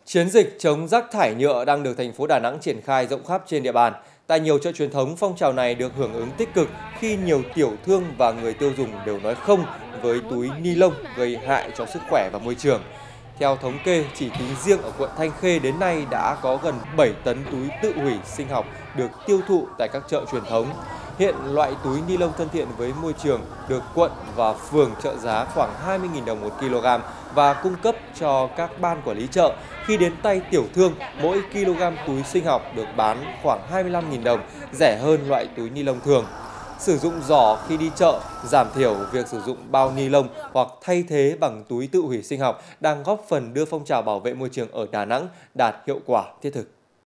Chiến dịch chống rác thải nhựa đang được thành phố Đà Nẵng triển khai rộng khắp trên địa bàn. Tại nhiều chợ truyền thống, phong trào này được hưởng ứng tích cực khi nhiều tiểu thương và người tiêu dùng đều nói không với túi ni lông gây hại cho sức khỏe và môi trường. Theo thống kê, chỉ tính riêng ở quận Thanh Khê đến nay đã có gần 7 tấn túi tự hủy sinh học được tiêu thụ tại các chợ truyền thống. Hiện loại túi ni lông thân thiện với môi trường được quận và phường trợ giá khoảng 20.000 đồng 1 kg và cung cấp cho các ban quản lý chợ. Khi đến tay tiểu thương, mỗi kg túi sinh học được bán khoảng 25.000 đồng, rẻ hơn loại túi ni lông thường. Sử dụng giỏ khi đi chợ, giảm thiểu việc sử dụng bao ni lông hoặc thay thế bằng túi tự hủy sinh học đang góp phần đưa phong trào bảo vệ môi trường ở Đà Nẵng đạt hiệu quả thiết thực.